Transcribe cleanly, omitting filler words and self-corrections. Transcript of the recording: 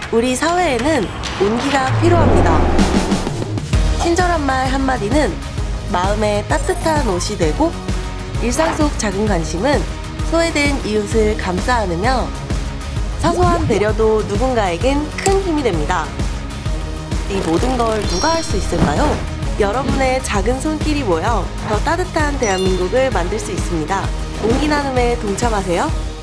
우리 사회에는 온기가 필요합니다. 친절한 말 한마디는 마음에 따뜻한 옷이 되고, 일상 속 작은 관심은 소외된 이웃을 감싸 안으며 사소한 배려도 누군가에겐 큰 힘이 됩니다. 이 모든 걸 누가 할 수 있을까요? 여러분의 작은 손길이 모여 더 따뜻한 대한민국을 만들 수 있습니다. 온기 나눔에 동참하세요.